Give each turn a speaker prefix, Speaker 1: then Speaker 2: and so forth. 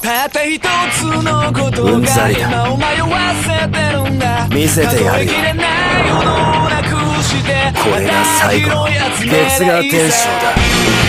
Speaker 1: たった一つのことが今を迷わせてるんだ。
Speaker 2: 見せてやるよ。これが最後の月が天章だ。